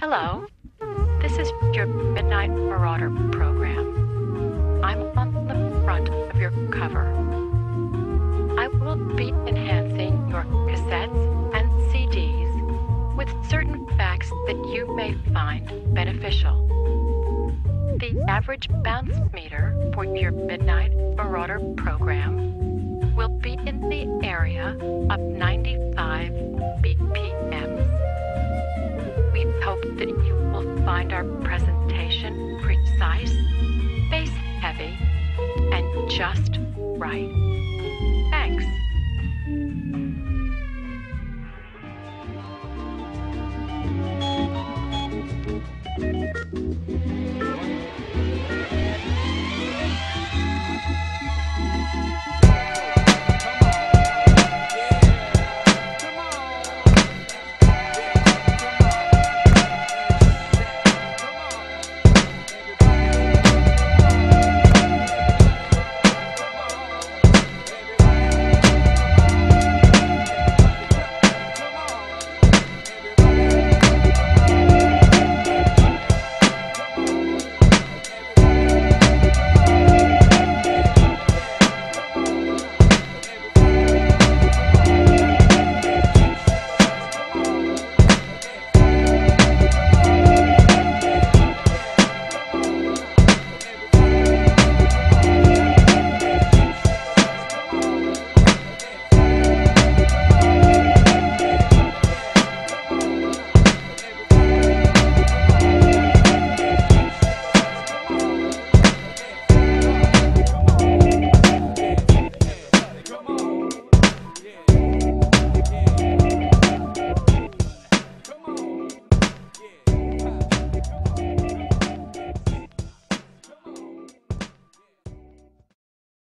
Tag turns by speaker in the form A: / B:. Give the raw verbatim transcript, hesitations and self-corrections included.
A: Hello, this is your Midnight Marauder program. I'm on the front of your cover. I will be enhancing your cassettes and C Ds with certain facts that you may find beneficial. The average bounce meter for your Midnight Marauder program will be in the area of ninety-five B P M. We hope that you will find our presentation precise, bass heavy, and just right. Thanks.